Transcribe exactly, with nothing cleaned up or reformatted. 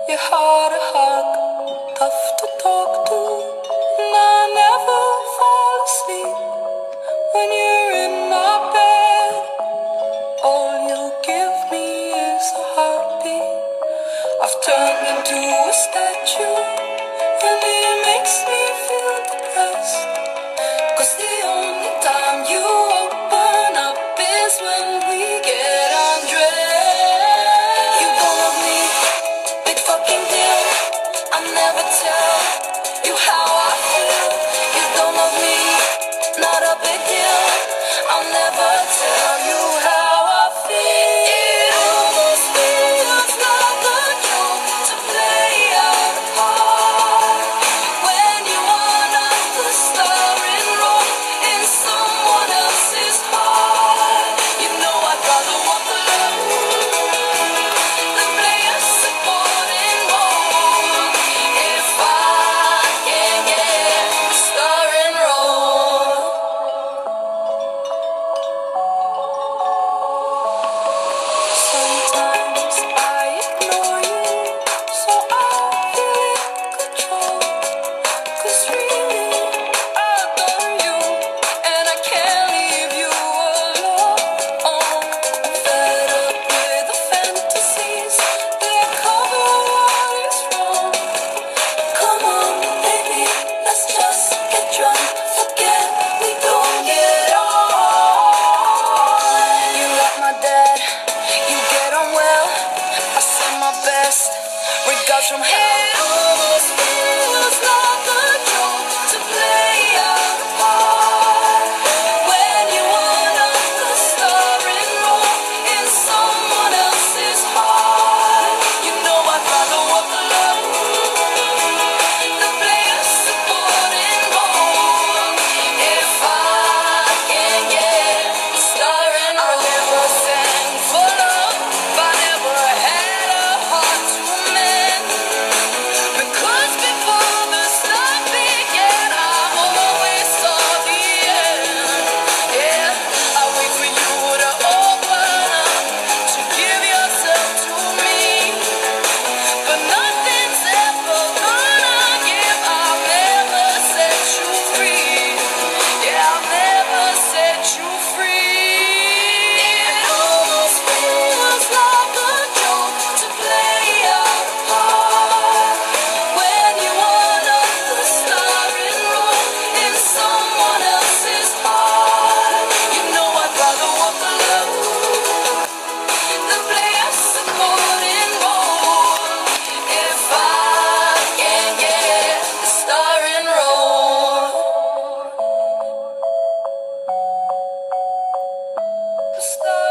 You're hard to hug, tough to talk to, and I never fall asleep when you're in my bed. All you give me is a heartbeat. I've turned into a statue, and it makes me feel depressed. 'Cause the only time you open up is when we get undressed. You don't love me, big fucking deal. I never tell you how I feel. You don't love me, not a big deal. I'll never tell you how I feel. It almost feels like a joke to play out a part when you wanna the starring role in someone else's heart. You know I'd rather walk alone than play a supporting role. If I can get the starring role. Sometimes I ignore you, so I feel in control. 'Cause really, I adore you, and I can't leave you alone. I'm fed up with the fantasies that cover what is wrong. Come on, baby, let's just get drunk. Forget we don't get on. You like my dad, you get on well. I send my best, regards from hell. It almost feels like a joke to play out a part when you wanna the starring role in someone else's heart. You know I'd rather walk alone than play a supporting role. If I can get the starring role. I never sang for love, I never had a heart to mend. Because before the start began, I always saw the end. Yeah, I wait for you to open up, to give yourself to me. But nothing's ever gonna give. I'll never set you free. Yeah, I'll never set you free. It almost feels like a joke to play out a part when you wanna the starring role in someone else's heart. You know I'd rather walk alone than play a supporting role. If I can get the starring role. The star